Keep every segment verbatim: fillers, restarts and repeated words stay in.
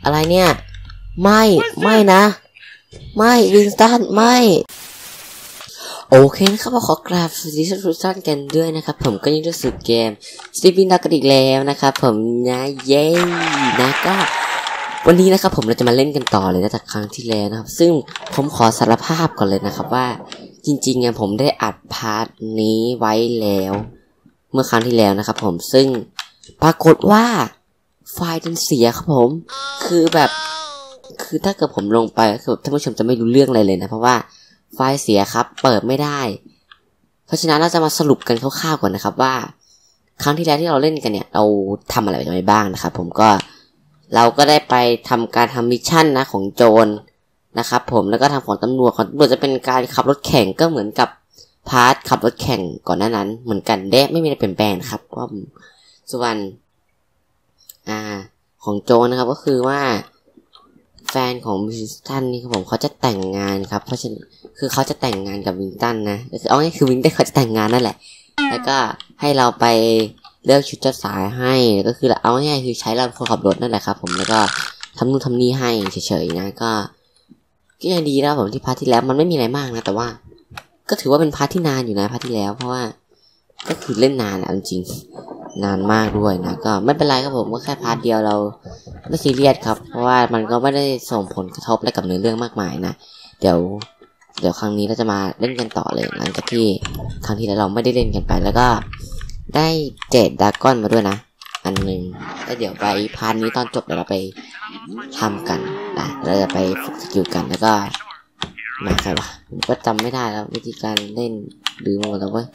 อะไรเนี่ยไม่ไม่นะไม่วินสตันไม่โอเคนะครับขอกราบสวัสดีทุกท่านกันด้วยนะครับผมก็ยังรู้สึกเกมสตีฟวินดักกันอีกแล้วนะครับผมนะเย้นะก็วันนี้นะครับผมเราจะมาเล่นกันต่อเลยนะจากครั้งที่แล้วนะครับซึ่งผมขอสารภาพก่อนเลยนะครับว่าจริงๆอ่ะผมได้อัดพาร์ทนี้ไว้แล้วเมื่อครั้งที่แล้วนะครับผมซึ่งปรากฏว่าไฟล์มันเสียครับผมคือแบบคือถ้าเกิดผมลงไปคือท่านผู้ชมจะไม่รู้เรื่องอะไรเลยนะเพราะว่าไฟล์เสียครับเปิดไม่ได้เพราะฉะนั้นเราจะมาสรุปกันคร่าวๆก่อนนะครับว่าครั้งที่แล้วที่เราเล่นกันเนี่ยเราทำอะไรไปบ้างนะครับผมก็เราก็ได้ไปทำการทำมิชชั่นนะของโจรนะครับผมแล้วก็ทำของตำรวจของตำรวจจะเป็นการขับรถแข่งก็เหมือนกับพาร์ทขับรถแข่งก่อนหน้านั้นเหมือนกันเด้ไม่มีอะไรเปลี่ยนแปลงครับว่าส่วนอ่าของโจรนะครับก็คือว่าแฟนของวินสตันนี่ครับผมเขาจะแต่งงานครับเพราะฉะนั้นคือเขาจะแต่งงานกับวินสตันนะคือเอาง่ายคือวินสตันเขาจะแต่งงานนั่นแหละแล้วก็ให้เราไปเลือกชุดเจ้าสาวให้ก็คือเอาง่ายคือใช้เราคนขับรถนั่นแหละครับผมแล้วก็ทำนู่นทำนี่ให้เฉยๆนะก็ก็ยังดีแล้วผมที่พาร์ทที่แล้วมันไม่มีอะไรมากนะแต่ว่าก็ถือว่าเป็นพาร์ทที่นานอยู่นะพาร์ทที่แล้วเพราะว่าก็คือเล่นนานอ่ะจริงนานมากด้วยนะก็ไม่เป็นไรครับผมก็แค่พาร์ทเดียวเราไม่ซีเรียสครับเพราะว่ามันก็ไม่ได้ส่งผลกระทบอะไรกับเนื้อเรื่องมากมายนะเดี๋ยวเดี๋ยวครั้งนี้เราจะมาเล่นกันต่อเลยหลังจากที่ครั้งที่แล้วเราไม่ได้เล่นกันไปแล้วก็ได้เจดดากอนมาด้วยนะอันหนึ่งแล้วเดี๋ยวไปพาร์ทนี้ตอนจบเดี๋ยวเราไปทำกันนะเราจะไปฝึกสกิลกันแล้วก็มาใครวะผมก็จำไม่ได้แล้ววิธีการเล่นลืมหมดแล้วเว้ย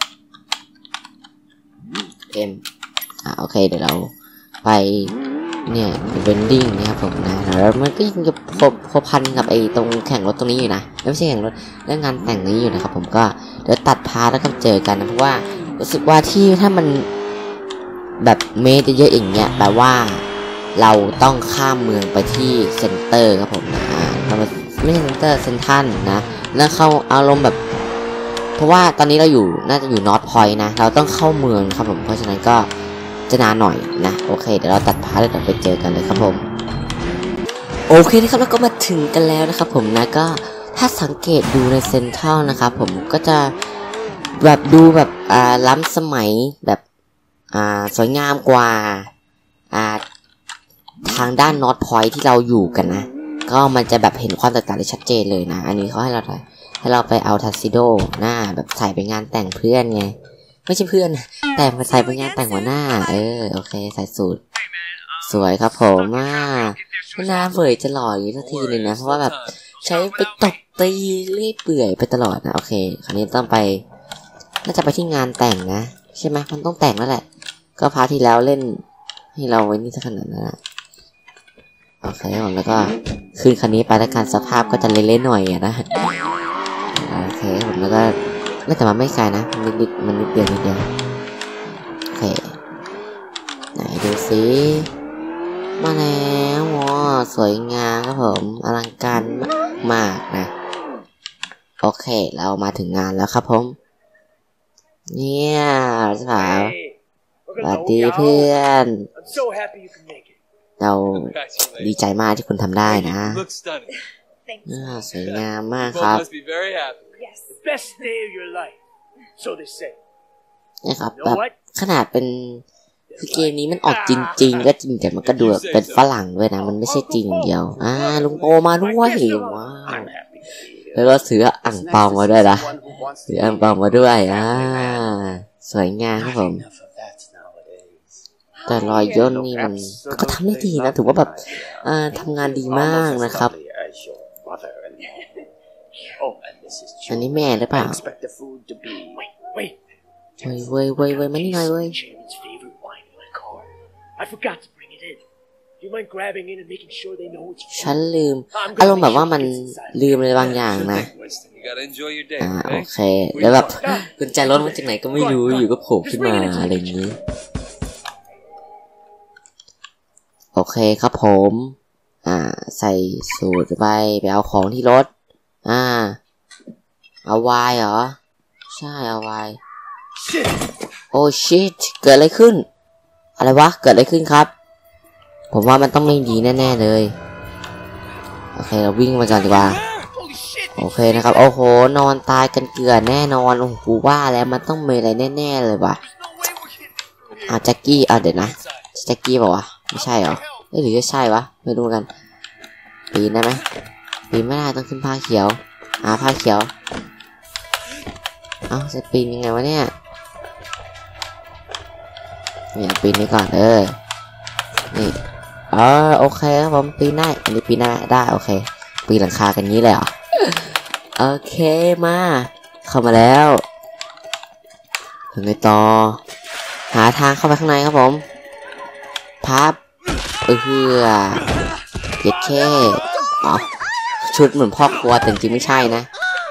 เอ็มอ่ะโอเคเดี๋ยวเราไปเนี่ยเวนดิ้งนะครับผมนะแล้วมันก็ยังจะพบพบพันกับไอ้ตรงแข่งรถตรงนี้อยู่นะไม่ใช่แข่งรถเรื่องงานแต่งนี้อยู่นะครับผมก็เดี๋ยวตัดพาแล้วก็เจอกันนะเพราะว่ารู้สึกว่าที่ถ้ามันแบบเมตรเยอะๆอย่างเงี้ยแปลว่าเราต้องข้ามเมืองไปที่เซ็นเตอร์ครับผมนะเราไม่ใช่เซ็นเตอร์เซ็นทรัลนะแล้วเข้าอารมณ์แบบเพราะว่าตอนนี้เราอยู่น่าจะอยู่นอร์ทพอยต์นะเราต้องเข้าเมืองครับผมเพราะฉะนั้นก็จะนานหน่อยนะโอเคเดี๋ยวเราตัดพาร์ทแล้วเดี๋ยวไปเจอกันเลยครับผมโอเคนะครับแล้วก็มาถึงกันแล้วนะครับผมนะก็ถ้าสังเกตดูในเซ็นทรัลนะครับผมก็จะแบบดูแบบอ่าล้ำสมัยแบบอ่าสวยงามกว่าอ่าทางด้านนอร์ทพอยต์ที่เราอยู่กันนะก็มันจะแบบเห็นความแตกต่างได้ชัดเจนเลยนะอันนี้เขาให้เราให้เราไปเอาทัสซิโดหน้าแบบใส่ไปงานแต่งเพื่อนไงไม่ใช่เพื่อนแต่มาใส่ไปงานแต่งหัวหน้าเออโอเคใส่สูทสวยครับผมอ่าหน้าเผยจะหล่ออยู่ทันทีเลยนะเพราะว่าแบบใช้ไปตบตีเลื่อยเปื่อยไปตลอดนะโอเคคราวนี้ต้องไปน่าจะไปที่งานแต่งนะใช่ไหมมันต้องแต่งแล้วแหละก็พาร์ทที่แล้วเล่นให้เราไว้นี่สักขนาดนั้นนะโอเคผมแล้วก็ขึ้นคันนี้ไปแล้วการสภาพก็จะเละๆหน่อยนะโอเคผมแล้วก็น่าจะมาไม่ไกลนะมันนิดมันนิดเดียวนิดเดียวโอเคไหนดูสิมาแล้วว้าสวยงามครับผมอลังการมากนะโอเคเรามาถึงงานแล้วครับผมเนี่ยสาวสวัสดีเพื่อนเราดีใจมากที่คุณทำได้นะสวยงามมากครับนี่ครับแบบขนาดเป็นคือเกมนี้มันออกจริงๆก็จริงแต่มันก็ดูเป็นฝรั่งด้วยนะมันไม่ใช่จริงเดียวอ่าลุงโปมาด้วยว้าวแล้วก็ซื้ออ่างเปามาด้วยนะซื้ออ่างเปามาด้วยอ่าสวยงามครับผมแต่รอยย่นนี่มันก็ทำได้ดีนะถือว่าแบบอ่าทำงานดีมากนะครับอันนี้แม่หรือเปล่าเว้ยเว้ยเว้ยเว้ยมันนี่ไงเว้ยฉันลืมอารมณ์แบบว่ามันลืมอะไรบางอย่างนะอ่าโอเคแล้วแบบกุญแจรถมาจากไหนก็ไม่รู้อยู่ก็โผล่ขึ้นมาอะไรอย่างนี้โอเคครับผมอ่าใส่สูตรไปไปเอาของที่รถอ่าเอาไวน์เหรอใช่เอาไวน์โอ้ชิตเกิดอะไรขึ้นอะไรวะเกิดอะไรขึ้นครับผมว่ามันต้องไม่ดีแน่ๆเลยโอเคเราวิ่งมาก่อนดีกว่าโอเคนะครับโอ้โหนอนตายกันเกลือแน่นอนโอ้โหกูว่าแล้วมันต้องมีอะไรแน่ๆเลยว่ะอ่ะแจ็คกี้อ่ะเดี๋ยวนะแจ็คกี้บอกว่าไม่ใช่เหรอไม่หรือจะใช่วะไม่รู้กันปีนได้ไหมปีนไม่ได้ต้องขึ้นผ้าเขียวอ่าผ้าเขียวเอ้าจะปีนยังไงวะเนี่ยเนี่ยปีนนี้ก่อนเออนี่อ๋อโอเคครับผมปีนได้อันนี้ปีนได้ได้โอเคปีนหลังคากันนี้เลยเหรอโอเคมาเข้ามาแล้วถึงไงต่อหาทางเข้าไปข้างในครับผมพับเพื่อเย็ดแค่อ๋อชุดเหมือนพ่อครัวแต่จริงไม่ใช่นะ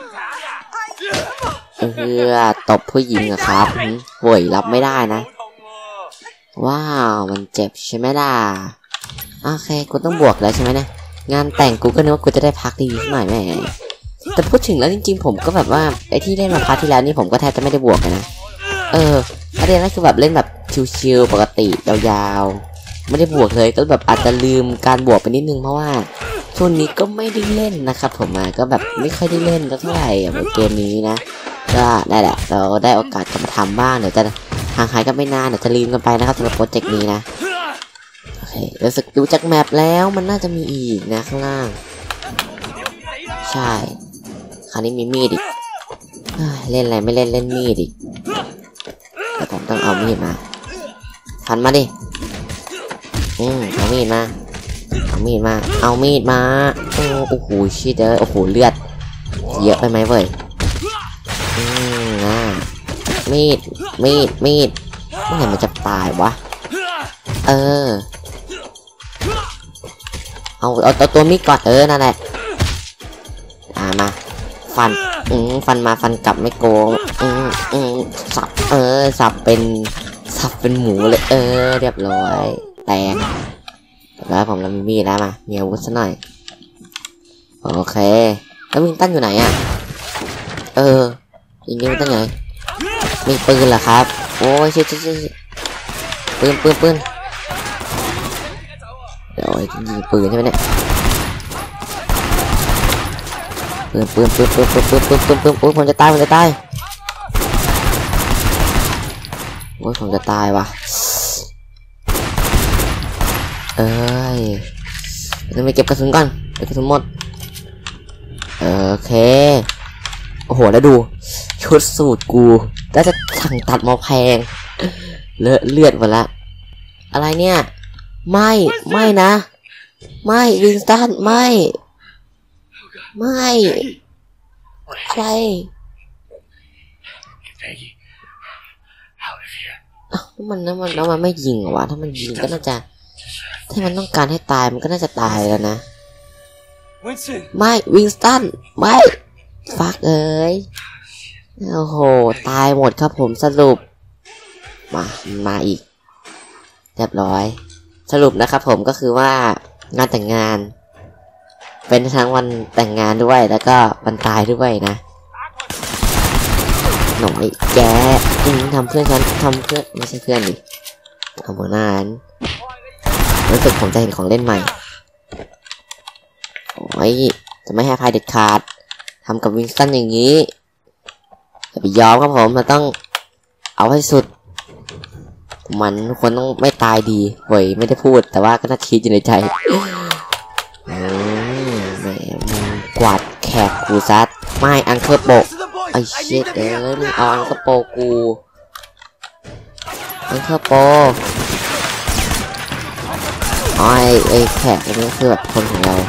เพื่อตบผู้หญิงอะครับโวยรับไม่ได้นะว้าวมันเจ็บใช่ไหมล่ะโอเคกูต้องบวกแล้วใช่ไหมเนี่ยงานแต่งกูก็นึกว่ากูจะได้พักดีๆหน่อยแม่แต่พูดถึงแล้วจริงๆผมก็แบบว่าไอ้ที่เล่นมาพาร์ทที่แล้วนี่ผมก็แทบจะไม่ได้บวกนะเออประเด็นนั่นคือแบบเล่นแบบชิลๆปกติยาวๆไม่ได้บวกเลยก็แบบอาจจะลืมการบวกไปนิดนึงเพราะว่าช่วงนี้ก็ไม่ได้เล่นนะครับผมมาก็แบบไม่ค่อยได้เล่นเท่าไหร่เกมนี้นะก็ได้แหละเราได้โอกาสจะมาทำบ้างเดี๋ยวจะห่างหายกันไม่นานเดี๋ยวจะลืมกันไปนะครับสำหรับโปรเจกต์นี้นะโอเครู้สึกดูจากแมปแล้วมันน่าจะมีอีกนะข้างล่างใช่คราวนี้มีมีดอีกเล่นอะไรไม่เล่นเล่นมีดอีกแต่ผมต้องเอามีดมาฟันมาดิอืมเอามีดมาเอามีดมาเอามีดมาโอ้โหชิดเด้อโอ้โหเลือดเยอะไปไหมเว้ยอืมนะมีดมีดมีดเมื่อไหร่มันจะตายวะเออเอาเอาเอาตัวมีดก่อนเออนั่นแหละอ่ามาฟันอืมฟันมาฟันกลับไม่โกงอืมอืมสับเออสับเป็นสับเป็นหมูเลยเออเรียบร้อยแตกแล้วผมเรามีมีดแล้วมามีอาวุธซะหน่อยโอเคแล้ววิงตันอยู่ไหนอ่ะเออยิงวิงตันไหนมีปืนเหรอครับโอ้ยชิชิชิปืนปืนปืนเดี๋ยวยิงปืนใช่ไหมเนี่ยปืนปืนปืนปืนปืนปืนปืนปืนปืนโอ้ยผมจะตายผมจะตายโอ้ยผมจะตายว่ะเอ้ยจะไปเก็บกระสุนก่อนเก็บกระสุนหมดโอเคโอ้โหแล้วดูชุดสูตรกูน่าจะสั่งตัดมาแพงเลอะเลือดหมดละอะไรเนี่ยไม่ไม่นะไม่วินสตันไม่ไม่อะไรอ้าวมันแล้วมันแล้วมันไม่ยิงเหรอวะถ้ามันยิงก็น่าจะถ้ามันต้องการให้ตายมันก็น่าจะตายแล้วนะไม่วินสตันไม่ฟักเอ้ยโอ้โหตายหมดครับผมสรุปมามาอีกเรียบร้อยสรุปนะครับผมก็คือว่างานแต่งงานเป็นทั้งวันแต่งงานด้วยแล้วก็วันตายด้วยนะหน่อยแกอืมทำเพื่อนฉันทำเพื่อนไม่ใช่เพื่อนดิทำหัวหน้าฉันรู้สึกผมจะเห็นของเล่นใหม่โอ้ยจะไม่ให้พายเด็ดขาดทำกับวินสตันอย่างนี้อย่าไปยอมครับผมเราต้องเอาให้สุดมันควรต้องไม่ตายดีเว้ยไม่ได้พูดแต่ว่าก็น่าคิดอยู่ในใจอืมแหมมึงกวาดแขกกูซัดไม่อังเคิลโปะไอ้เชิดเอ้ยมึงเอาอังเคิลโปะกูอังเคิลโปะอ๋อไอ้ไอ้แขกนี่คือแบบคนของเรา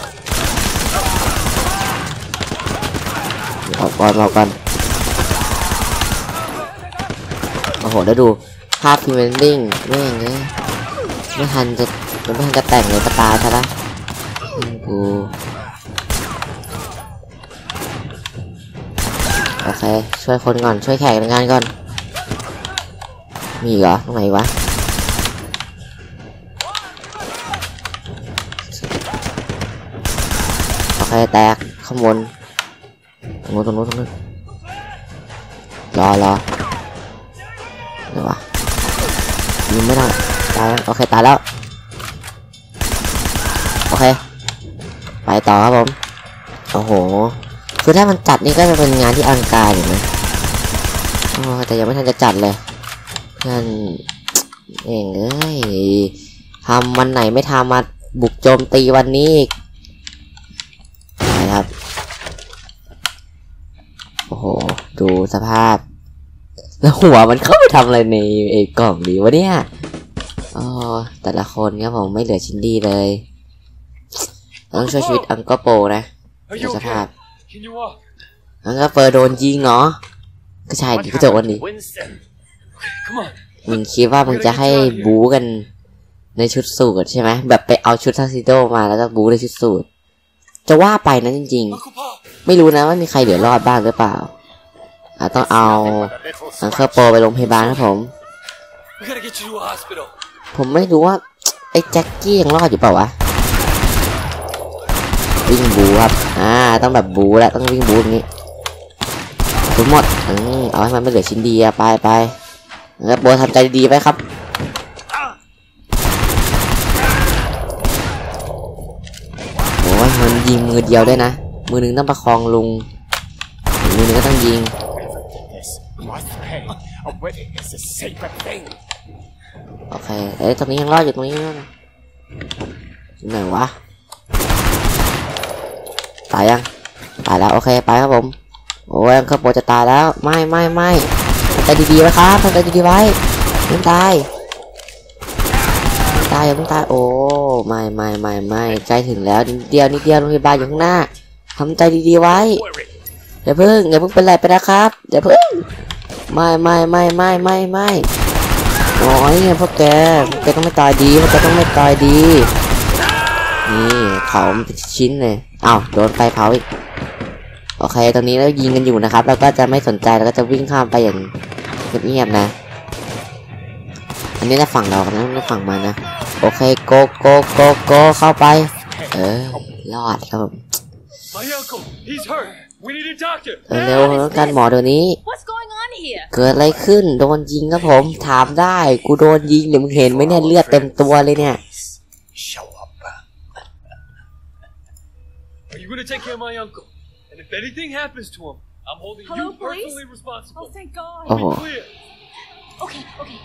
เอาก่อนเอาก่อนโอ้โหแล้วดูภาพพรีเวดดิ้งแม่งเลยไม่ทันจะไม่ทันจะแต่งเลยกระตาใช่ไหมกูโอเคช่วยคนก่อนช่วยแขกในงานก่อนมีเหรอตรงไหนวะโอเคแตกข้างบนตรงนู้นตรงนู้นตรงนู้นรอรอเดี๋ยววะยิงไม่ได้ตายแล้วโอเคตายแล้วโอเคไปต่อครับผมโอ้โหคือถ้ามันจัดนี่ก็จะเป็นงานที่อลังการอยู่นะโอ้แต่ยังไม่ทันจะจัดเลยเพื่อนเองเอ้ยทำวันไหนไม่ทำมาบุกโจมตีวันนี้นะครับโอ้โหดูสภาพแล้วหัวมันเข้าไปทำอะไรในไอ้กล่องดีวะเนี่ยอ๋อแต่ละคนครับผมไม่เหลือชิ้นดีเลยต้องช่วยชีวิตอังกอร์โปนะดูสภาพอังกอร์โปโดนยิงเหรอก็ใช่ดิก็โดนดิมึงคิดว่ามึงจะให้บู๊กันในชุดสูทใช่ไหมแบบไปเอาชุดทักซิโดมาแล้วก็บู๊ในชุดสูทจะว่าไปนะจริงๆไม่รู้นะว่ามีใครเหลือรอดบ้างหรือเปล่าอ่ะต้องเอาอังเคอร์โปไปโรงพยาบาลครับผมผมไม่รู้ว่าไอ้แจ็คกี้ยังรอดอยู่เปล่าวะวิ่งบูครับอ่าต้องแบบบูแล้วต้องวิ่งบูอย่างนี้ทั้งหมดอืมเอาให้มันไม่เหลือชิ้นดีอะไปไปแล้วโบทำใจดีไว้ครับโอ้ยมันยิงมือเดียวด้วยนะมือหนึ่งต้องประคองลุงมือหนึ่งก็ต้องยิงโอเคเอ้ยตรงนี้ยังรอดอยู่ตรงนี้นะไหนวะตายยังตายแล้วโอเคไปครับผมโอ้ยอังเคอร์โปจะตายแล้วไม่ไม่ไม่ทำใจดีๆไว้ครับทำใจดีๆไว้ไม่ตายไม่ตายอย่าเพิ่งตายโอ้ไม่ไม่ไม่ไม่ใกล้ถึงแล้วนิดเดียวนิดเดียวโรงพยาบาลอยู่ข้างหน้าทำใจดีๆไว้อย่าเพิ่งอย่าเพิ่งเป็นไรไปนะครับอย่าเพิ่งไม่ไม่ไม่ไม่ไม่ไม่โอ้ยพวกแกพวกแกต้องไม่ตายดีพวกแกต้องไม่ตายดีนี่เผาเป็นชิ้นเลยอ้าวโดนไฟเผาอีกโอเคตอนนี้เรายิงกันอยู่นะครับแล้วก็จะไม่สนใจแล้วก็จะวิ่งข้ามไปอย่างเงียบๆนะอันนี้จะฝั่งเรากันนะไม่ฝั่งมันนะโอเคโกโกโกโกเข้าไปเออรอดครับผมเออเร็วต้องการหมอเดี๋ยวนี้เกิดอะไรขึ้นโดนยิงครับผมถามได้กูโดนยิงเดี๋ยวมึงเห็นไหมเนี่ยเลือดเต็มตัวเลยเนี่ย Are you gonna take care of my uncle? And if anything happens to him, I'm holding Hello, you police? personally responsible. Oh, thank God. Oh. Be clear. Okay, okay.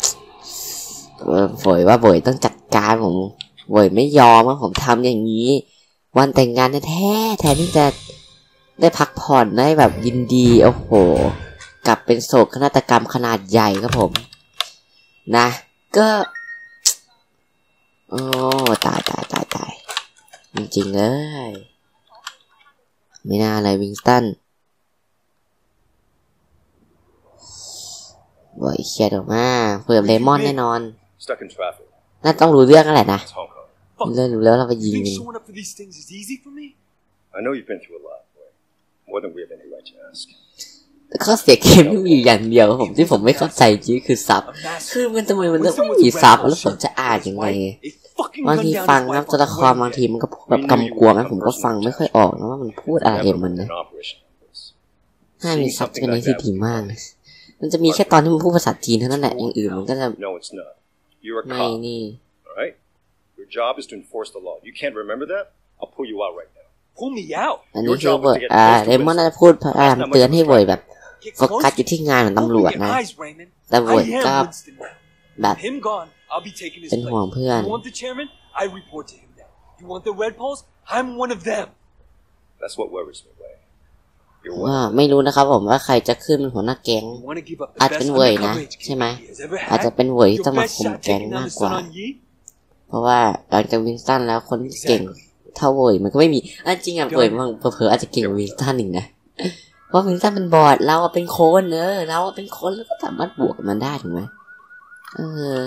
โวยว่าโวยต้องจัดการผมโวยไม่ยอมว่าผมทำอย่างนี้วันแต่งงานแท้แทนที่จะได้พักผ่อนได้แบบยินดีโอ้โหกลับเป็นโศกนาฏกรรมขนาดใหญ่ครับผมนะก็โอ้ตายตายตายตายจริงๆเลยไม่น่าอะไรวิงสตันโว้ยเครียดออกมาเผื่อเลมอนแน่นอนน่าต้องรู้เรื่องกันแหละนะเรื่องรู้แล้วเราไปยิงกันแต่ข้อเสียเกมที่มีอย่างเดียวผมที่ผมไม่เข้าใจจริงคือซับคือมันทำไมมันต้องมีซับแล้วผมจะอ่านยังไงบางทีฟังนะตัวละครบางทีมันก็แบบกำกวมนะผมก็ฟังไม่ค่อยออกนะว่ามันพูดอะไรมันนะถ้ามีซับจะเป็นอะไรที่ดีมากนะมันจะมีแค่ตอนที่มันพูดภาษาจีนเท่านั้นแหละอย่างอื่นมันก็จะไม่นี่อันนี้คือเวิร์ดอ่าเรมอนน่าจะพูดพยายามเตือนให้เวิร์ดแบบโฟกัสอยู่ที่งานของตำรวจนะแต่เวิร์ดก็แบบเป็นห่วงเพื่อนว่าไม่รู้นะครับผมว่าใครจะขึ้นเป็นหัวหน้าแก๊งอาจเป็นเว่ยนะใช่ไหมอาจจะเป็นเว่ยที่ต้องมาคุมแก๊งมากกว่าเพราะว่าหลังจากวินสตันแล้วคนเก่งเท่าเว่ยมันก็ไม่มีอันจริงอ่ะเว่ยมันเผลอๆอาจจะเก่งกว่าวินสตันอีกนะเพราะวินสตันเป็นบอร์ดเราเป็นโคนเนอะเราเป็นคนแล้วก็สามารถบวกกับมันได้ถูกไหมเออ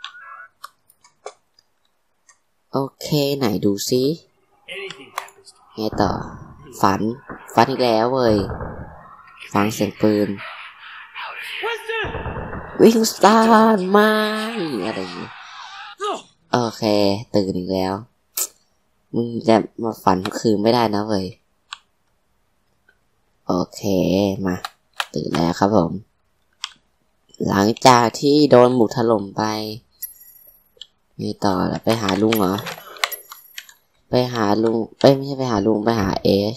โอเคไหนดูซิไงต่อฝันฝันอีกแล้วเว้ยฟังเสียงปืนวิ่งสตาร์ไม่อะไรอย่างงี้โอเคตื่นอีกแล้วมึงจะมาฝันทุกคืนไม่ได้นะเว้ยโอเคมาตื่นแล้วครับผมหลังจากที่โดนบุกถล่มไปนี่ต่อแล้วไปหาลุงเหรอไปไปหาลุงเอ้ยไม่ใช่ไปหาลุงไปหาเอช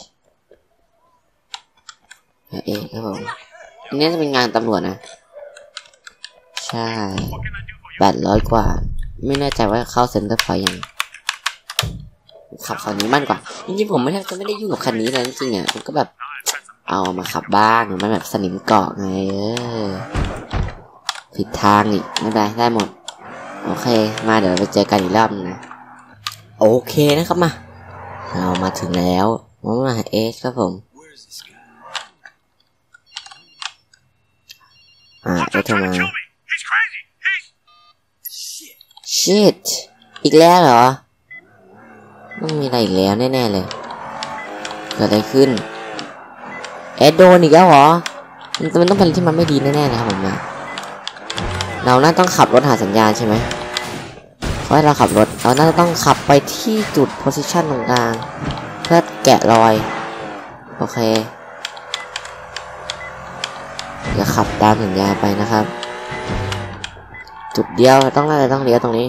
หาเอชครับผมอันนี้จะเป็นงานตำรวจนะใช่แปดร้อยกว่าไม่แน่ใจว่าเข้าเซ็นเตอร์ไฟยังขับคันนี้มั่นกว่าจริงๆผมไม่แทบจะไม่ได้ยุ่งกับคันนี้เลยจริงๆอ่ะมันก็แบบเอามาขับบ้างมันแบบสนิมเกาะไงเออผิดทางอีกไม่เป็นไรได้หมดโอเคมาเดี๋ยวเราไปเจอกันอีกรอบนึงนะโอเคนะครับมาเรามาถึงแล้วมาหาเอชครับผมอ่าเอชมาชิตอีกแล้วเหรอต้องมีอะไรอีกแล้วแน่ๆเลยเกิดอะไรขึ้นเอชโดนอีกแล้วเหรอมันต้องเป็นที่มันไม่ดีแน่ๆนะครับผมนะเราน่าต้องขับรถหาสัญญาณใช่ไหมเพราะเราขับรถเราน่าจะต้องขับไปที่จุด position ตรงกลางเพื่อแกะรอยโอเคจะขับตามสัญญาณไปนะครับจุดเดียวต้องน่าจะต้องเลี้ยวตรงนี้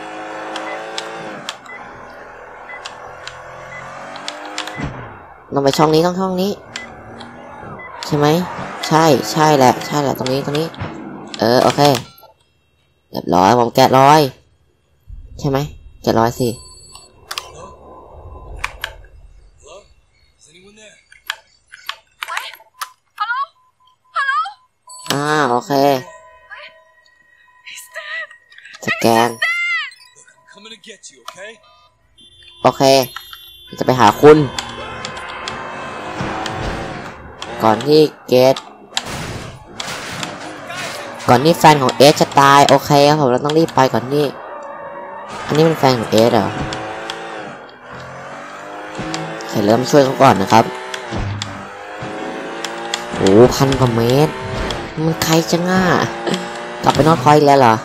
ต้องไปช่องนี้ต้องช่องนี้ใช่ไหมใช่ใช่แหละใช่แหละตรงนี้ตรงนี้เออโอเคเรียบร้อยผมแกะรอยใช่ไหมแกะรอยสิอ่าโอเคสแกนโอเคจะไปหาคุณก่อนที่เกตก่อนที่แฟนของเอสจะตายโอเคครับผมเราต้องรีบไปก่อนที่อันนี้เป็นแฟนของเอสเหรอใครเริ่มช่วยเขาก่อนนะครับโอ้พันกว่าเมตรมันใครจะง่ากลับไปนอตพอยต์แล้วเหรอ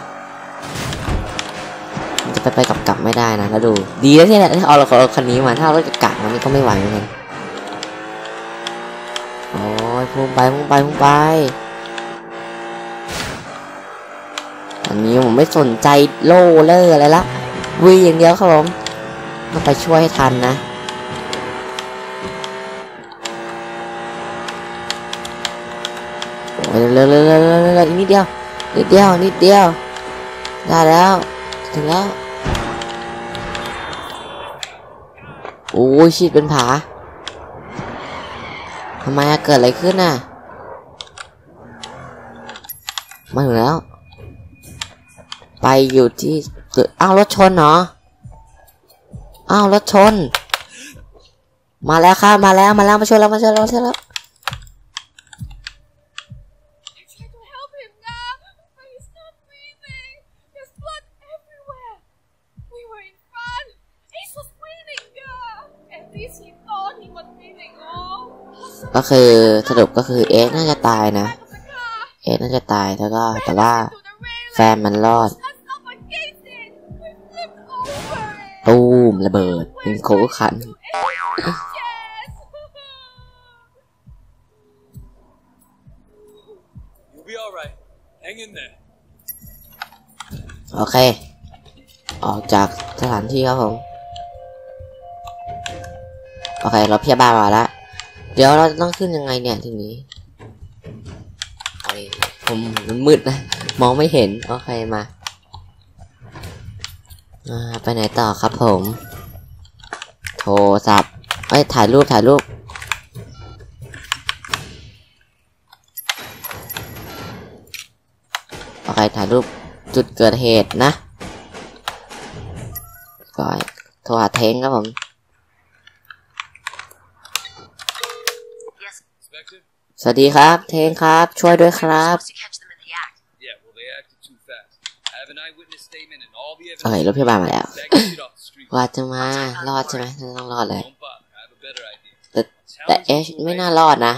มันจะไปไปกลับกลับไม่ได้นะแล้วดูดีแล้วที่ที่เอาเราเอาคันนี้มาถ้าเราจะกัดมันก็ไม่ไหวเหมือนกันโอ้ยพุ่งไปพุ่งไปพุ่งไปอันนี้ผมไม่สนใจโล่เล่ออะไรละวิ่งอย่างเดียวครับผมต้องไปช่วยให้ทันนะโอ้ยเร็วเร็วเร็วเร็วเร็วนิดเดียวนิดเดียวนิดเดียวได้แล้วถึงแล้วโอ้ยชิดเป็นผาทำไมอะเกิดอะไรขึ้นน่ะมาถึงแล้วไปอยู่ที่เกิดอ้าวรถชนเหรออ้าวรถชนมาแล้วครับมาแล้วมาแล้วมาชนแล้วมาชนแล้วมาชนแล้วก็คือสรุปก็คือเอสน่าจะตายนะเอสน่าจะตายแล้วก็แต่ว่าแฟนมันรอดตูมระเบิดเป็นโคขันโอเคออกจากสถานที่ครับผมโอเครถพยาบาลมาแล้วเดี๋ยวเราต้องขึ้นยังไงเนี่ยทีนี้ผมมันมืดนะมองไม่เห็นโอเคมาอ่าไปไหนต่อครับผมโทรศัพท์ไอ้ถ่ายรูปถ่ายรูปโอเคถ่ายรูปจุดเกิดเหตุนะก็โทรหาเทงครับผมสวัสดีครับเทงครับช่วยด้วยครับโอเครถพยาบาลมาแล้วว่าจะมารอดใช่ไหมต้องรอดเลยแต่แต่เอชไม่น่ารอดนะ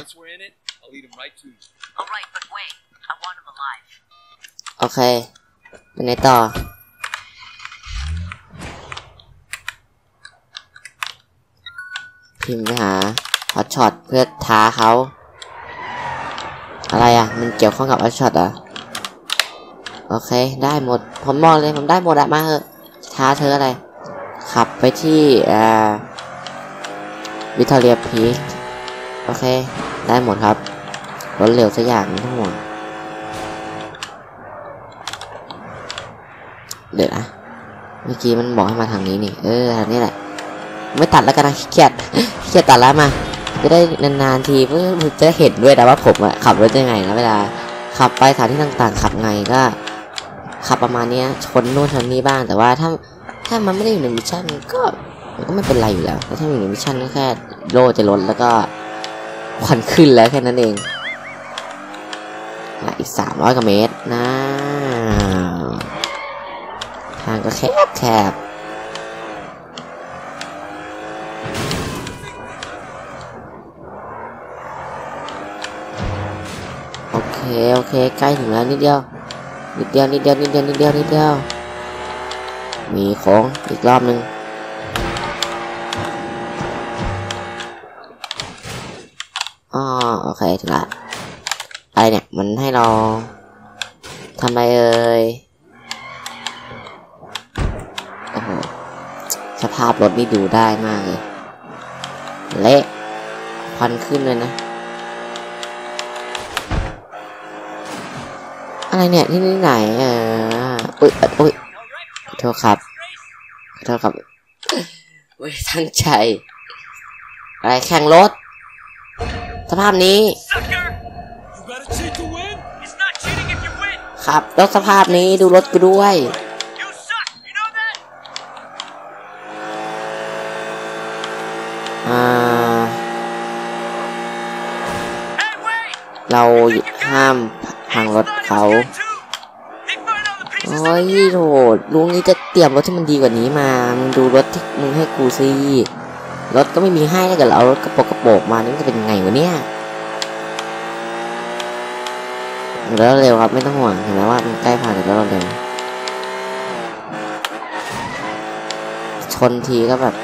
โอเคไปไหนต่อพิมพ์ไปหาฮอตช็อตเพื่อท้าเขาอะไรอ่ะมันเกี่ยวข้องกับฮอตช็อตอ่ะโอเคได้หมดผมมองเลยผมได้หมดอะมาเถอะท้าเธออะไรขขับไปที่อ่าวิทอเรียพีคโอเคได้หมดครับรถเร็วสักอย่างไม่ต้องห่วงเดี๋ยวนะเมื่อกี้มันบอกให้มาทางนี้นี่เออทางนี้แหละไม่ตัดแล้วกันนะขี้เกียจขี้เกียจตัดแล้วมาจะได้นานๆทีเพื่อจะเห็นด้วยนะว่าผมอะขับรถยังไงนะเวลาขับไปสถานที่ต่างๆขับไงก็ขับประมาณนี้ชนนู่นชนนี่บ้างแต่ว่าถ้าถ้ามันไม่ได้อยู่ในมิชชั่นก็มันก็ไม่เป็นไรอยู่แล้วแต่ถ้าอยู่ในมิชชั่นก็แค่โล่จะลดแล้วก็ควันขึ้นแล้วแค่นั้นเองอีกสามร้อยกว่าเมตรนะทางก็แคบแคบโอเคโอเคใกล้ถึงแล้วนิดเดียวนิดเดียวนิดเดียวนิดเดียวนิดเดียวนิดเดียวมีโค้งอีกรอบนึงอ๋อโอเคถึงละอะไรเนี่ยมันให้เราทำอะไรเอ่ยโอ้โหสภาพรถนี่ดูได้มากเลยเละควันขึ้นเลยนะอะไรเนี่ยที่นี่ไหนเอออุ้ยอุ้ยขอโทษครับขอโทษครับไม่ตั้งใจอะไรแข่งรถสภาพนี้ครับรถสภาพนี้ดูรถกูด้วยอ่าเราห้ามพังรถเขาโอ้ยโหลุงนี้จะเตรียมรถที่มันดีกว่านี้มามึงดูรถที่มึงให้กูซิรถก็ไม่มีให้ถ้าเกิดเราเอารถกระโปรงกระโปรงมานี่จะเป็นไงวะเนี่ยแล้วเร็วครับไม่ต้องห่วงเห็นไหมว่ามันใกล้ผ่านแล้วเราเร็วชนทีก็แบบ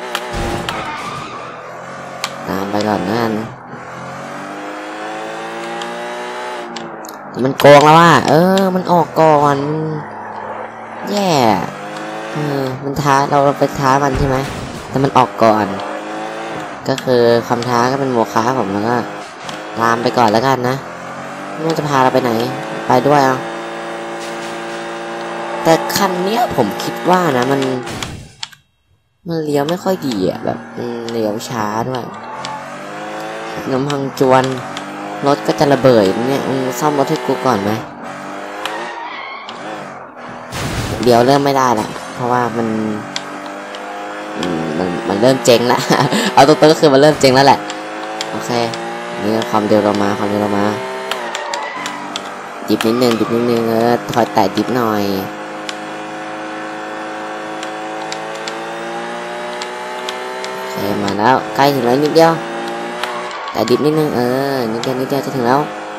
ตามไปก่อนนั่นมันโกงแล้วว่าเออมันออกก่อนแย่เออมันท้าเราไปท้ามันใช่ไหมแต่มันออกก่อนก็คือคำท้าก็เป็นโมฆะผมแล้วก็ตามไปก่อนแล้วกันนะไม่ว่าจะพาเราไปไหนไปด้วยเอาแต่คันเนี้ยผมคิดว่านะมันมันเลี้ยวไม่ค่อยดีอ่ะแบบเลี้ยวช้าด้วยน้ำพังจวนรถก็จะระเบิดเนี่ยซ่อมรถให้กูก่อนไหมเดี๋ยวเริ่มไม่ได้ละเพราะว่ามันมันมันเริ่มเจ๊งละ เอาตัวตัวก็คือมันเริ่มเจ๊งแล้วแหละโอเคนี่ความเร็วเรามาความเร็วเรามาดิบนิดนึงดิบนิดนึงเออถอยแตะดิบหน่อยโอเคมาแล้วใกล้ถึงแล้วนิดเดียวแต่ดิบนิดนึงเออนิดเดียวนิดเดียวจะถึงแล้ว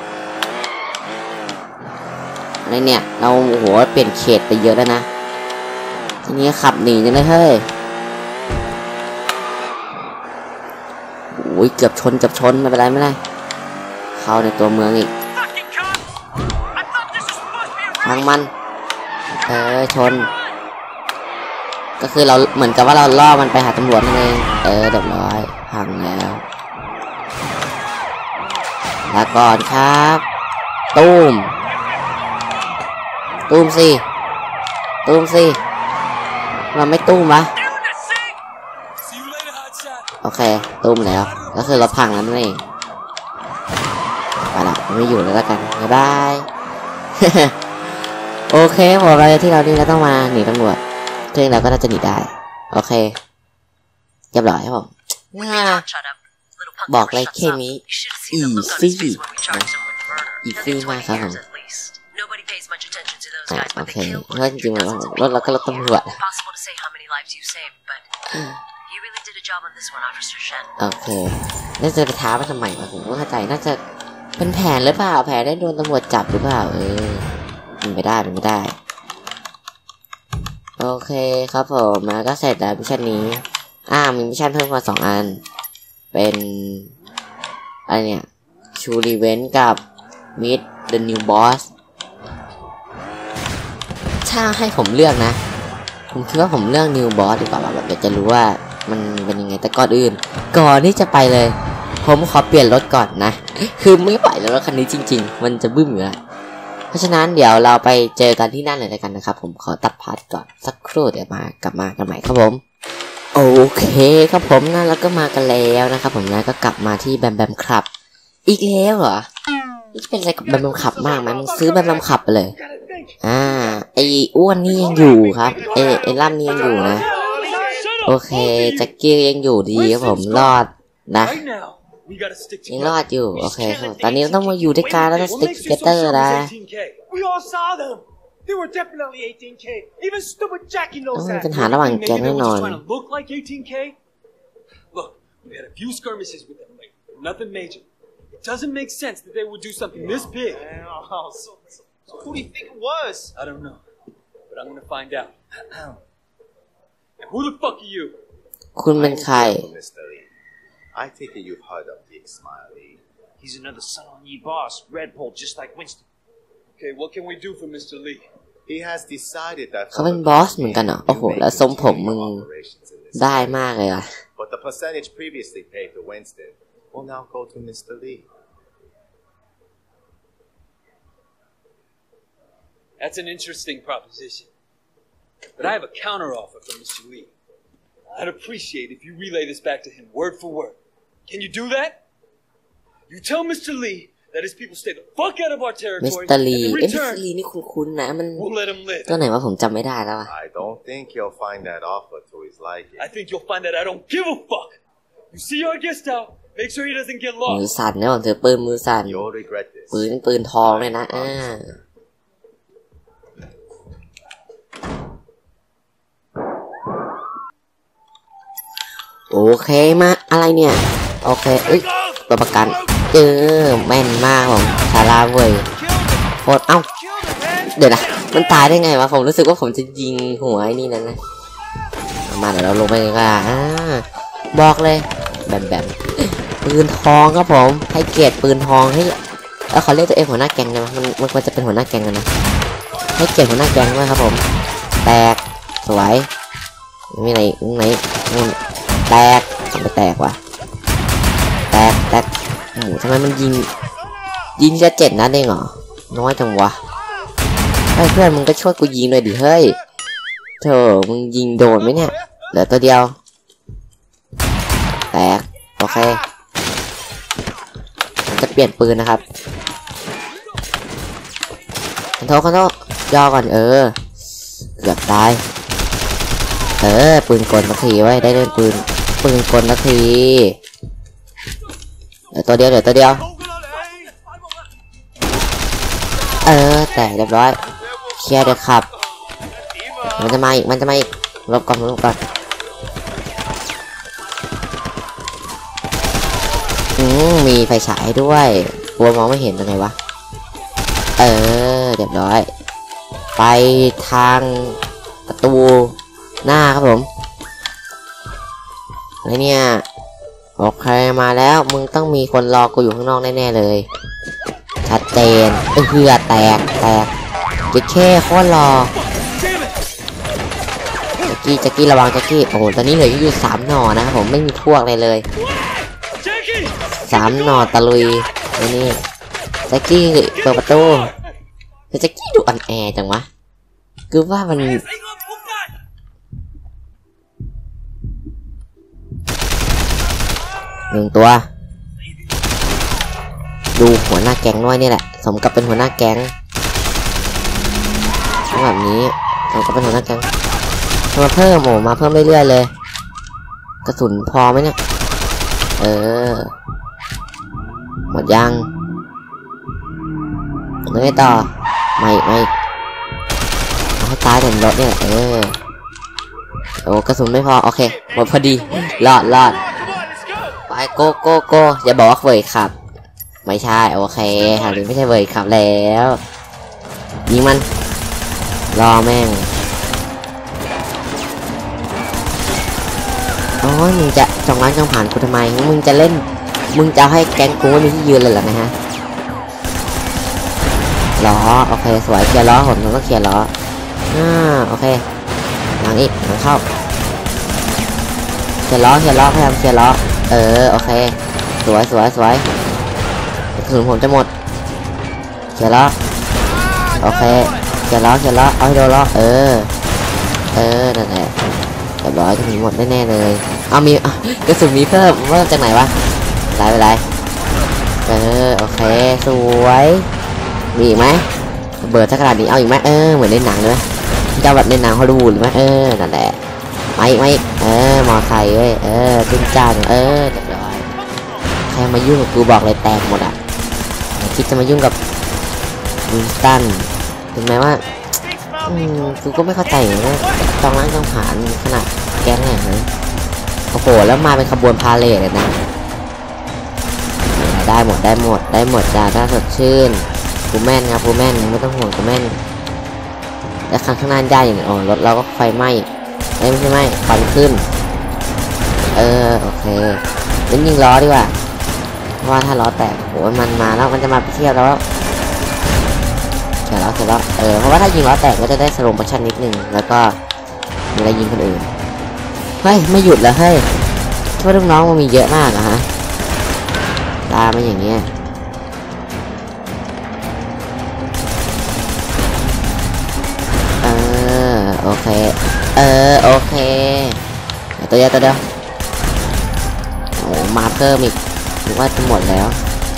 อะไรเนี่ยเราโอ้โหเปลี่ยนเขตไปเยอะแล้วนะทีนี้ขับหนีจังเลยเฮ้ยโอ้ยเกือบชนเกือบชนไม่เป็นไรไม่เป็นไรเข้าในตัวเมืองอีกทางมันเออชนก็คือเราเหมือนกับว่าเราล่อมันไปหาตำรวจนั่นเองเออเรียบร้อยพังแล้วลาก่อนครับตูมตูมสิตูมสิเราไม่ตูมวะโอเคตูมแล้วก็คือเราพังแล้วนั่นเองไปละไม่อยู่แล้วกันบ๊ายบาย โอเคผมเราที่เรานี่เราต้องมาหนีตำรวจซึ่งเราก็น่าจะหนีได้โอเคเรียบร้อยครับผมบอกเลยแค่นี้อีซี่อีซี่มากครับผมอ่ะโอเคเพราะจริงๆแล้วรถเราก็รถตำรวจโอเคน่าจะไปท้าไปทำไมวะผมก็เข้าใจน่าจะเป็นแผนหรือเปล่าแผนได้โดนตำรวจจับหรือเปล่าเออเป็นไปได้เป็นไปได้โอเคครับผมมาก็เสร็จแล้วมิชชั่นนี้อ่ามีมิชชั่นเพิ่มมาสองอันเป็นอะไรเนี่ยชูรีเวนกับ Meet the New Boss ถ้าให้ผมเลือกนะผมคิดว่าผมเลือกนิวบอสดีกว่าแบบอยากจะรู้ว่ามันเป็นยังไงแต่ก่อนอื่นก่อนที่จะไปเลยผมขอเปลี่ยนรถก่อนนะคือไม่ไหวแล้วรถคันนี้จริงๆมันจะบึ้มอยู่แล้วเพราะฉะนั้นเดี๋ยวเราไปเจอกันที่นั่นเลยกันนะครับผมขอตัดพาร์ทก่อนสักครู่เดี๋ยวมากลับมากันใหม่ครับผมโอเคครับผมนะแล้วก็มากันแล้วนะครับผมนะก็กลับมาที่แบมแบมคลับอีกแล้วเหรอนี่เป็นอะไรกับแบมแบมคลับมากไหมมึงซื้อแบมแบมคลับไปเลยอ่าไอ้อ้วนนี่ยังอยู่ครับเอไอ้ล่ำนี่ยังอยู่นะโอเคแจ็คกี้ยังอยู่ดีครับผมรอดนะยังรอดอยู่โอเคครับตอนนี้ต้องมาอยู่ด้วยกันแล้วก็สติ๊กเกเตอร์นะ We all saw them. They were definitely eighteen K. Even stupid Jackie ต้อง knows มี that. ปัญหาระหว่างแก๊งแน่นอน Look like eighteen K? Look, we had a few skirmishes with them, like nothing major. It doesn't make sense that they would do something this big. Oh, so, so, so who do you think it was? I don't know, but I'm gonna find out. And who the fuck are you? คุณเป็นใคร Mister Lee. I take it you've heard of Big Smiley. He's another Son-on-Yi boss, Red Bull, just like Winston. Okay, what can we do for Mister Lee? He has decided that เขาเป็นบอสเหมือนกันเหรอโอ้โหแล้วทรงผมมึงได้มากเลยอ่ะ But the percentage previously paid to Winston will now go to Mister Lee. That's an interesting proposition. But I have a counteroffer from Mister Lee. I'd appreciate if you relay this back to him word for word. Can you do that? You tell Mister Lee that his people stay the fuck out of our มิส territory, เตอร์ and ลี in เอ๊ะมิสเตอ return, ร์ลีนี่คุ้นๆนะมัน we'll let him live. ตัวไหนว่าผมจำไม่ได้แล้วอ่ะ I don't think he'll find that offer to his liking. I think you'll find that I don't give a fuck. You see our guest out, make sure he doesn't get มือ lost. สั่นเนี่ยผมถือปืนมือสั่น You'll regret this. ปืนปืนทองเลยนะอ่าโอเคมาอะไรเนี่ยโอเคเอ้ยตัวประกันเจอแม่นมากผมชาลาเว้ยโคตรเอ้าเดี๋ยวนะมันตายได้ไงวะผมรู้สึกว่าผมจะยิงหัวไอ้นี่นั่นนะมาเดี๋ยวเราลงไปกันอ่าบอกเลยแบมแบมปืนทองครับผมให้เกียรติปืนทองให้แล้วเขาเรียกตัวเองหัวหน้าแก๊งนะมันมันควรจะเป็นหัวหน้าแก๊งกันนะให้เกียรติหัวหน้าแก๊งด้วยครับผมแตกสวยมีไหนไหนแตกทำไมแตกวะแตกแตกโอ้โหทำไมมันยิงยิงจะเจ็ดนัดเองเหรอน้อยจังวะเฮ้ยเพื่อนมึงก็ช่วยกูยิงหน่อยดิเฮ้ยเธอมึงยิงโดนไหมเนี่ยเหลือตัวเดียวแตกโอเคผมจะเปลี่ยนปืนนะครับคันโทคันโทย่อก่อนเออเกือบตายเออปืนกลสักทีไว้ได้เล่นปืนปืนกลสักทีเดี๋ยวตัวเดียวเดี๋ยวตัวเดียวเออแต่เรียบร้อยเคลียร์เดี๋ยวขับมันจะมาอีกมันจะมาอีกลบก่อนลบก่อนอืมมีไฟฉายด้วยกลัวมองไม่เห็นยังไงวะเออเรียบร้อยไปทางประตูหน้าครับผมอะไรเนี่ยโอเคมาแล้วมึงต้องมีคนรอกูอยู่ข้างนอกแน่ๆเลยชัดเจนเออเหือแตกแตกจะแค่โคตรรอแจ็คกี้แจ็คกี้ระวังแจ็คกี้โอ้โหตอนนี้เหลืออยู่สามหน่อนะครับผมไม่มีพวกอะไรเลยสามหน่อตะลุยนี่แจ็คกี้เปิดประตูแต่แจ็คกี้ดูอ่อนแอจังวะคือว่ามันหนึ่งตัวดูหัวหน้าแก๊งด้วยนี่แหละสมกับเป็นหัวหน้าแก๊งแบบนี้สมกับเป็นหัวหน้าแก๊งมาเพิ่มโอ้มาเพิ่มเรื่อยๆเลยกระสุนพอไหมเนี่ยเออหมดยังยังไงต่อไม่ไม่เอาให้ตายเด่นรถเนี่ยเออโอ้กระสุนไม่พอโอเคหมดพอดีรอดรอดไปโกโกโกอย่าบอกว่าเวยขับไม่ใช่โอเคคราวนี้ไม่ใช่เวยขับแล้วยิงมันรอแม่งโอ้ยมึงจะจองร้านจองผ่านกูทำไมมึงจะเล่นมึงจะให้แก๊งกูไม่มีที่ยืนเลยเหรอนะฮะล้อโอเคสวยเคลียร์ล้อผมต้องเคลียร์ล้ออ่าโอเคหลังอีกหลังเข้าเขียนล้อเขียนล้อพยายามเขียนล้อเออโอเคสวยสวยสวยกระสุนผมจะหมดเขียนล้อโอเคเขียนล้อเขียนล้อเอาให้โดนล้อเออเออนั่นแหละเรียบร้อยจะมีหมดแน่ๆเลยเอามีกระสุนมีเพิ่มว่าจากไหนวะไรไปไรเออโอเคสวยมีอีกไหมเบิดสักขนาดนี้เอาอีกไหมเออเหมือนในหนังเลยเจ้าแบบในหนังฮอลลีวูดหรือไหมเออนั่นแหละมาอีกมาอีกเออมอไซค์เว้ยเออจุ้งจ้าเออเรียบร้อยใครมายุ่งกับกูบอกเลยแตกหมดอ่ะคิดจะมายุ่งกับวินสตันถึงแม้ว่าอืมกูก็ไม่เข้าใจนะจองร้านจองผ่านขนาดแก๊งเนี่ยนะโอ้โหแล้วมาเป็นขบวนพาเลทเลยนะได้หมดได้หมดได้หมดจ้าถ้าสดชื่นกูแม่นครับกูแม่นไม่ต้องห่วงกูแม่นแล้วข้างข้างหน้าได้อย่างอ๋อรถเราก็ไฟไหม้ไม่ใช่ไหม้ควันขึ้นเออโอเคเล่นยิงล้อดีกว่าเพราะว่าถ้าล้อแตกโหมันมาแล้วมันจะมาเที่ยวแล้วเสร็จแล้วเสร็จแล้วเออเพราะว่าถ้ายิงล้อแตกก็จะได้สโลว์โมชั่นนิดนึงแล้วก็มีอะไรยิงคนอื่นเฮ้ยไม่หยุดแล้วเฮ้ยเพราะลูกน้องมันมีเยอะมากอะฮะตามมาอย่างเงี้ยเออโอเคเออโอเคตัวเดียวตัวเดียวโอ้มาเพิ่มอีกหรือว่าจะหมดแล้ว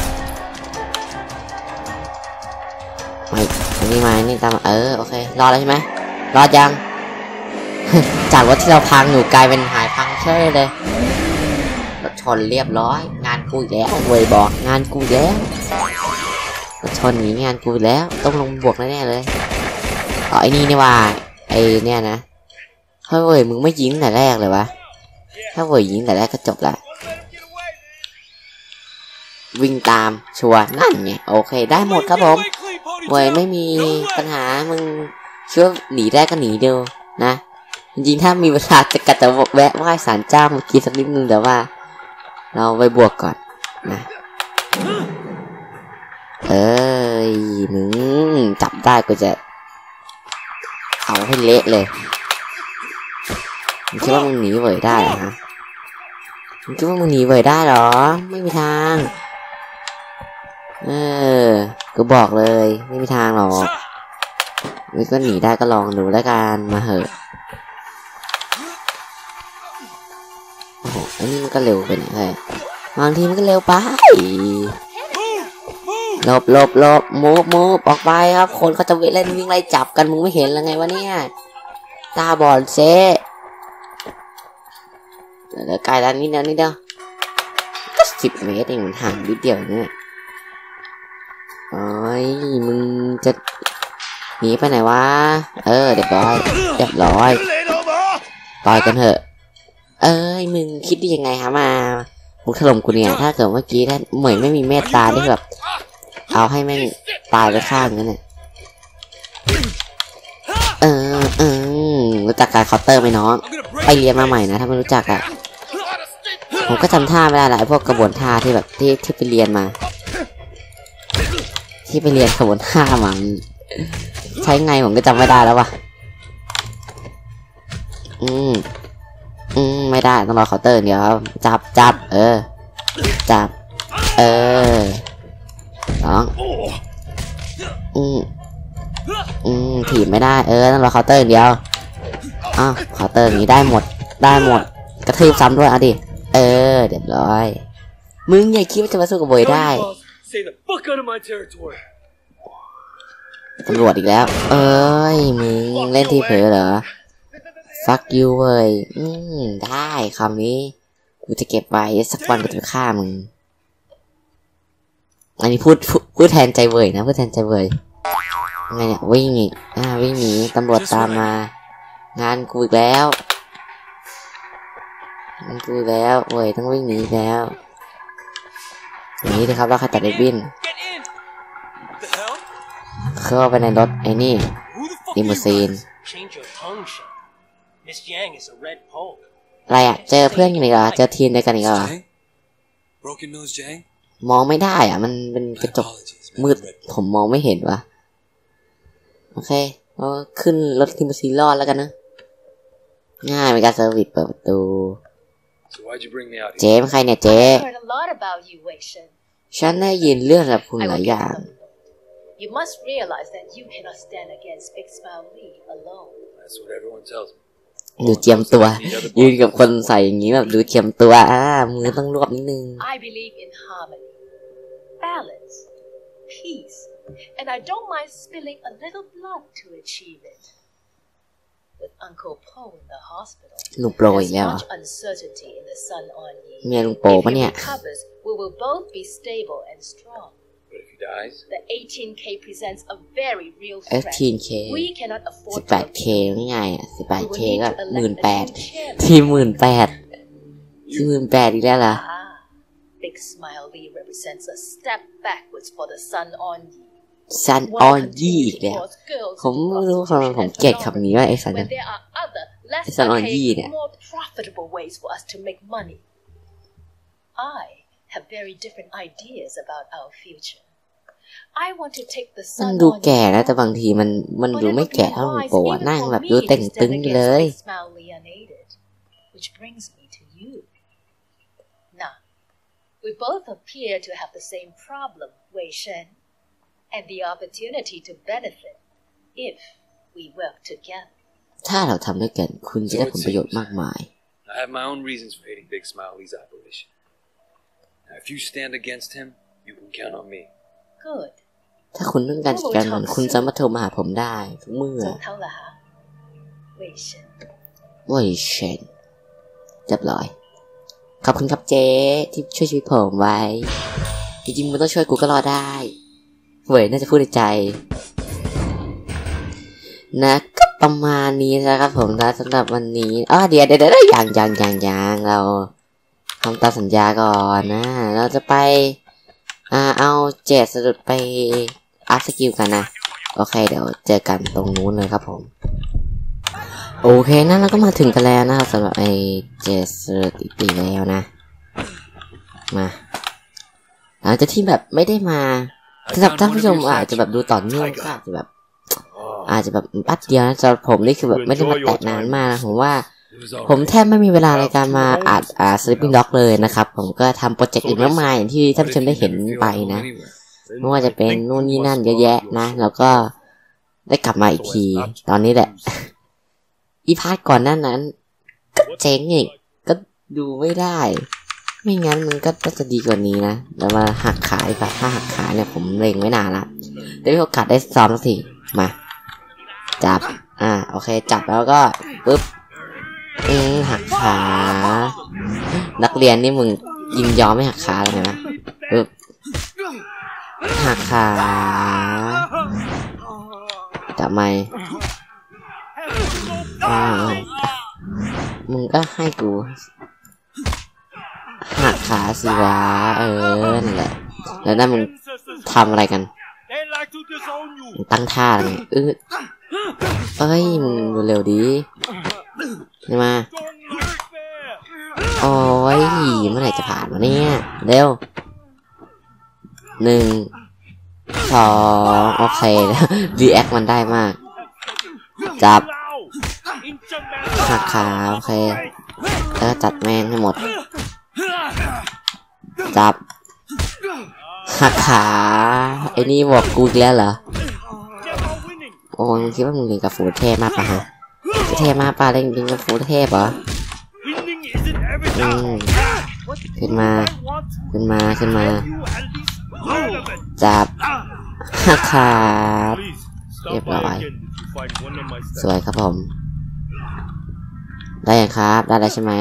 ไม่นี่มานี่ตามเออโอเครอดแล้วใช่ไหมรอดยัง จากรถที่เราพังอยู่กลายเป็นหายพังเฉยเลยรถชนเรียบร้อยงานกูแล้วเว้ยบอกงานกูแล้วรถชนหนีงานกูแล้วต้องลงบวกแน่ๆเลยอ๋อไอ้นี่นี่ว่าไอ้เนี่ยนะเฮ้ยเว้ยมึงไม่ยิงแต่แรกเลยวะถ้าเว้ยยิงแต่แรกก็จบละวิ่งตามชัวร์นั่นไงโอเคได้หมดครับผมเว้ยไม่มีปัญหามึงเชื่อหนีได้ก็หนีเดียวนะจริงๆถ้ามีเวลาจะกัดจะแวะไหว้ศาลเจ้าเมื่อกี้สักนิดนึงแต่ว่าเราไปบวกก่อนนะเอ้ยมึงจับได้ก็จะเอาให้เละเลยมึงคิดว่ามึงหนีเว่ยได้เหรอฮะมึงคิดว่ามึงหนีเว่ยได้เหรอไม่มีทางเออกูบอกเลยไม่มีทางหรอกมึงก็หนีได้ก็ลองดูแล้วกันมาเหอะโอ้โหอันนี้มันก็เร็วไปหน่อยบางทีมันก็เร็วไปหลบหลบหลบมูฟมูฟออกไปครับคนเขาจะเล่นวิ่งไล่จับกันมึงไม่เห็นแล้วไงวะเนี่ยตาบอดเซ่เดี๋ยวไกลแล้วนิดเดียวนิดเดียวก็สิบเมตรเองมันห่างนิดเดียวเนี่ยโอ้ยมึงจะหนีไปไหนวะเออเรียบร้อยเรียบร้อยต่อยกันเถอะเอ้ยมึงคิดได้ยังไงฮะมาบุกถล่มกูเนี่ยถ้าเกิดเมื่อกี้ถ้าเหมยไม่มีเมตตาที่แบบเอาให้แม่งตายไปข้างนั้นเนี่ยเออเออรู้จักการเคาน์เตอร์ไหมน้องไปเรียนมาใหม่นะถ้าไม่รู้จักอ่ะผมก็จำท่าไม่ได้ละไอ้พวกกระบวนท่าที่แบบที่ที่ไปเรียนมาที่ไปเรียนกระบวนท่ามาใช้ไงผมก็จำไม่ได้แล้วว่ะอืมอืมไม่ได้ต้องรอเคาน์เตอร์เดียวครับจับจับเออจับเออน้องอืมอืมถีบไม่ได้เออต้องรอเคาน์เตอร์เดียวอ้าวเคาน์เตอร์นี้ได้หมดได้หมดกระทืบซ้ำด้วยเอาดิเออเรียบร้อยมึงอย่าคิดว่าจะมาสู้กับเบยได้ตำรวจอีกแล้วเอ้ยมึงเล่นที่เผลอเหรอฟักยูเว้ยอืมได้คำนี้กูจะเก็บไว้สักวันกูจะฆ่ามึงอันนี้พูดพูดแทนใจเว้ยนะพูดแทนใจเว้ยไงเนี่ยวิ่งอีกอ่าวิ่งหนีตำรวจตามมางานกูอีกแล้วงานกูอีกแล้วเว้ยต้องวิ่งหนีแล้วหนีเลยครับแล้วใครตัดเด็กบินเข้าไปในรถไอ้นี่ลิมูซีนอะไรอ่ะเจอเพื่อนกันอีกเหรอเจอทีมด้วยกันอีกเหรอมองไม่ได้อ่ะมันเป็นกระจกมืดผมมองไม่เห็นวะโอเคเราขึ้นรถลิมูซีนรอดแล้วกันนะง่ายเป็นการเซอร์วิสเปิดประตู So why'd you bring me out เจ๊ here? เป็นใครเนี่ยเจ๊ I heard a lot about you, Wei Shen. ฉันได้ยินเรื่องจากคุณ I หลาย will อ get ย่าง them. You must realize that you cannot stand against Big Smile Lee alone. That's what everyone tells me. ดูเจียมตัว ยืนกับคนใส่อย่างนี้แบบดูเจียมตัวอ่ามือต้องรวบนิดนึง I believe in harmony, balance, peace, and I don't mind spilling a little blood to achieve it. With Uncle Po in the hospital, ลุงโปรอีก there's แล้ว much uncertainty in the Sun on Yi. เมียลุงโปร If ปะ he เนี่ย recovers, we will both be stable and strong. But if he dies, The eighteen K presents a very real เอฟ threat. ทีเค We cannot สิบ afford แป to ดเค lose. ง่ายๆอ่ะสิบแปด We เค will need ก็ to หมื่น elect แป a ด new chairman. ทีหมื่นแปดทีหมื่นแปดอีกแล้วล่ะ Ah, Big Smile Lee represents a step backwards for the Sun on Yi. ซันออน One ยี่ continues อีกแล้ว to cause girls ผมไม่รู้ to ทำไม prostitution ผม and เกลียดคำนี้ว่าไอ้สัน when there are other less It's an on Yi archaic, เนี่ย more profitable ways for us to make money. I have very different ideas about our future. I want to take the มัน Sun ดู on แก่นะ Yi แต่บางทีมันมัน But ดู it ไม่ would be แก่เท่าลุง wise โปอ่ะ even นั่ง for แบบ me ดู to เต่ง stand ตึงอยู่เลย against Big Smile Lee unaided. Which brings me to you. Now, we both appear to have the same problem, Wei Shen, and the opportunity to benefit if we work together. ถ้าเราทำด้วยกันคุณจะได้ผลประโยชน์มากมาย I have my own reasons for hating Big Smile Lee's operation. Now, if you stand against him, you can count on me. Good. ถ้าคุณต้องการจัดการมันคุณสามารถโทรมาหาผมได้ทุกเมื่อ总头了哈，魏神。 เว้ยเชนเรียบร้อยขอบคุณครับเจ๊ที่ช่วยชีวิตผมไว้ จริงๆมันต้องช่วยกูก็รอได้เว้ยน่าจะพูดในใจนะก็ประมาณนี้นะครับผมนะสำหรับวันนี้อ๋อเดี๋ยวเดี๋ยวเดี๋ยวอย่างอย่างอย่างอย่างเราทำตามสัญญาก่อนนะเราจะไปอ่าเอาเจ็ดสะดุดไปอัพสกิลกันนะโอเคเดี๋ยวเจอกันตรงนู้นเลยครับผมโอเคนะเราก็มาถึงกันแล้วนะครับสำหรับไอ้เจ็ดสะดุดอีกปีแล้วนะมาหลังจากที่แบบไม่ได้มาสำหรับท่านผู้ชมอาจจะแบบดูต่อเนื่องก็อาจจะแบบอาจจะแบบแป๊บเดียวนะสำหรับผมนี่คือแบบไม่ได้มาแตะนานมากนะผมว่าผมแทบไม่มีเวลาในการมาอัดอ่า Sleeping Dog เลยนะครับผมก็ทำโปรเจกต์อื่นมากมายอย่างที่ท่านผู้ชมได้เห็นไปนะไม่ว่าจะเป็นนู่นนี่นั่นเยอะแยะนะแล้วก็ได้กลับมาอีกทีตอนนี้แหละอีพาร์ทก่อนหน้านั้นก็เจ๊งอีกก็ดูไม่ได้ไม่งั้นมันก็น่าจะดีกว่านี้นะแล้วมาหักขาดีกว่าถ้าหักขาเนี่ยผมเล็งไว้นานละได้มีโอกาสได้ซ้อมสักทีมาจับอ่าโอเคจับแล้วก็ปึ๊บอืมหักขานักเรียนนี่มึงยินยอมไม่หักขาเลยนะปึ๊บหักขาจับไม่อ้าวมึงก็ให้กูหักขาสิวะเออนั่นแหละแล้วนั่นมึงทำอะไรกันมึงตั้งท่าอะไรเออเอ้ยมึงเร็วดีนี่มาโอ้ยเมื่อไหร่จะผ่านวะเนี่ยเร็วหนึ่งสองโอเครีแอคมันได้มากจับหักขาโอเคแล้วจัดแมงให้หมดจับหักขาไอ้นี่บอกกูอีกแล้วเหรอโอ้ยมึงคิดว่ามึงเล่นกับฟูเทพมากปะฮะเทพมากปะเล่นเล่นกับฟูเทพเหรออืมขึ้นมาขึ้นมาขึ้นมาจับหักขาเรียบร้อยสวยครับผมได้ยังครับได้แล้วใช่ไหม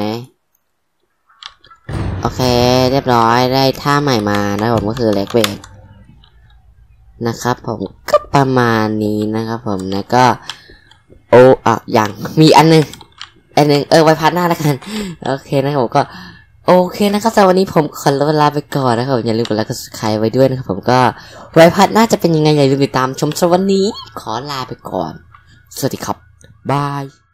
โอเคเรียบร้อยได้ท่าใหม่มานะผมก็คือเล็กเวทนะครับผมก็ประมาณนี้นะครับผมนะก็โอ้อ่ะอย่างมีอันนึงอันนึงเออไว้พัดหน้าแล้วกันโอเคนะครับผมก็โอเคนะครับสำหรับวันนี้ผมขอลาไปก่อนนะครับอย่าลืมกดไลค์กด ซับสไครบ์ ไว้ด้วยนะครับผมก็ไว้พัดหน้าจะเป็นยังไงอย่าลืมติดตามชมสำหรับวันนี้ขอลาไปก่อนสวัสดีครับบาย